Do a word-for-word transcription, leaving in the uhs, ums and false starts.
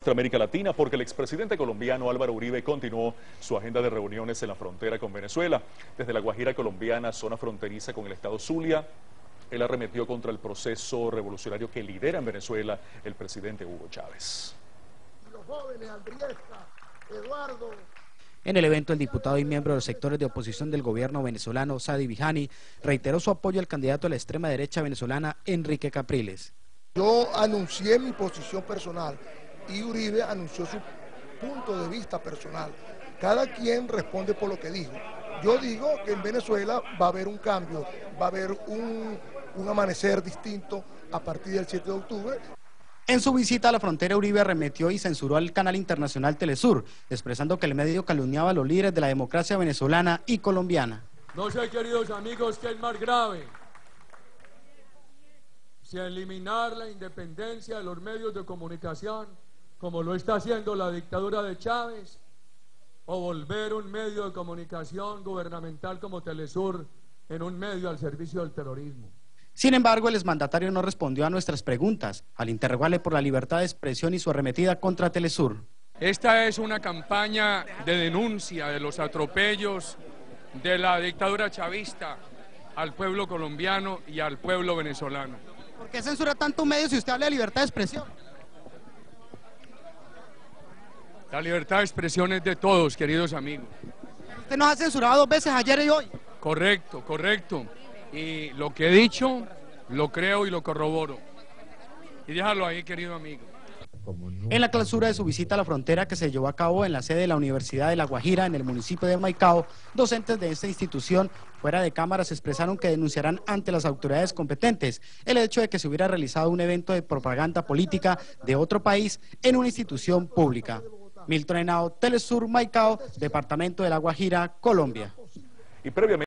América Latina, porque el expresidente colombiano Álvaro Uribe continuó su agenda de reuniones en la frontera con Venezuela. Desde la Guajira colombiana, zona fronteriza con el estado Zulia, él arremetió contra el proceso revolucionario que lidera en Venezuela el presidente Hugo Chávez. Los jóvenes, Andriesca, Eduardo. En el evento, el diputado y miembro de los sectores de oposición del gobierno venezolano, Sadi Vijani, reiteró su apoyo al candidato a la extrema derecha venezolana, Enrique Capriles. Yo anuncié mi posición personal y Uribe anunció su punto de vista personal. Cada quien responde por lo que dijo. Yo digo que en Venezuela va a haber un cambio, va a haber un, un amanecer distinto a partir del siete de octubre. En su visita a la frontera, Uribe arremetió y censuró al canal internacional Telesur, expresando que el medio calumniaba a los líderes de la democracia venezolana y colombiana. No sé, queridos amigos, qué es más grave, si eliminar la independencia de los medios de comunicación, como lo está haciendo la dictadura de Chávez, o volver un medio de comunicación gubernamental como Telesur en un medio al servicio del terrorismo. Sin embargo, el exmandatario no respondió a nuestras preguntas, al interrogarle por la libertad de expresión y su arremetida contra Telesur. Esta es una campaña de denuncia de los atropellos de la dictadura chavista al pueblo colombiano y al pueblo venezolano. ¿Por qué censura tanto medios si usted habla de libertad de expresión? La libertad de expresión es de todos, queridos amigos. Usted nos ha censurado dos veces, ayer y hoy. Correcto, correcto. Y lo que he dicho, lo creo y lo corroboro. Y déjalo ahí, querido amigo. En la clausura de su visita a la frontera, que se llevó a cabo en la sede de la Universidad de La Guajira, en el municipio de Maicao, docentes de esta institución, fuera de cámaras, expresaron que denunciarán ante las autoridades competentes el hecho de que se hubiera realizado un evento de propaganda política de otro país en una institución pública. Milton Henao, Telesur, Maicao, departamento de La Guajira, Colombia. Y previamente